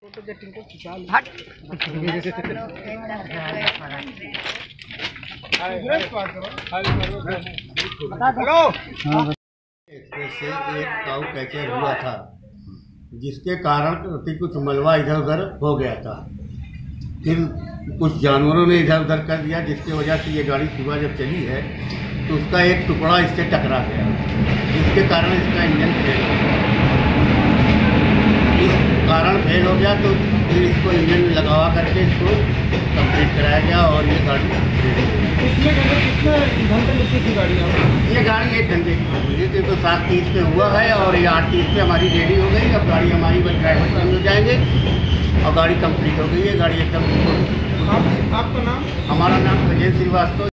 Hello. से एक काऊ catcher हुआ था, जिसके कारण कुछ मलबा इधर उधर हो गया था। फिर कुछ जानवरों ने इधर उधर कर दिया, जिसकी वजह से ये गाड़ी सुबह जब चली है तो उसका एक टुकड़ा इससे टकरा गया, जिसके कारण इसका इंजन फेल हो गया। इस कारण फेल हो गया तो फिर इसको इंजन लगवा करके इसको कंप्लीट कराया गया और ये गाड़ी कितने घंटे लगती थी गाड़ी? ये गाड़ी 1 घंटे की मुझे तो 7:30 पे हुआ है और ये 8:30 पे हमारी रेडी हो गई। अब गाड़ी हमारी बस ड्राइवर सामने जाएंगे और गाड़ी कंप्लीट हो गई है। गाड़ी एकदम। आपका नाम? हमारा नाम अजय श्रीवास्तव।